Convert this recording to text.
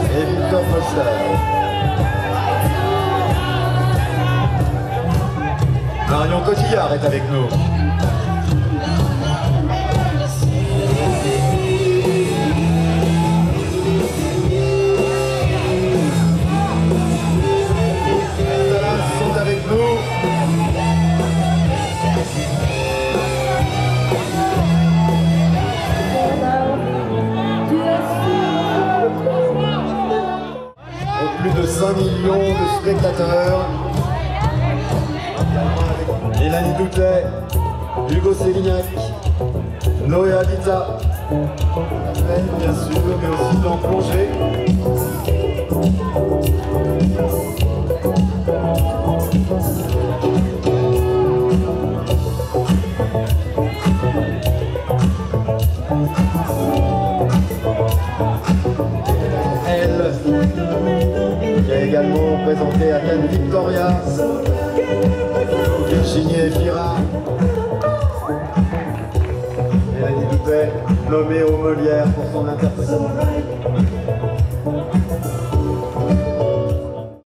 et Victor Foster. Marion Cotillard est avec nous. Sont avec nous. Plus de 5 millions de spectateurs. Mélanie Doutet, Hugo Sélignac, Noé Habitat, bien sûr, mais aussi dans Plongée. Elle, qui a également présenté à Cannes Victoria, Virginie Efira, Mélanie Doutet, nommée aux Molières pour son interprétation.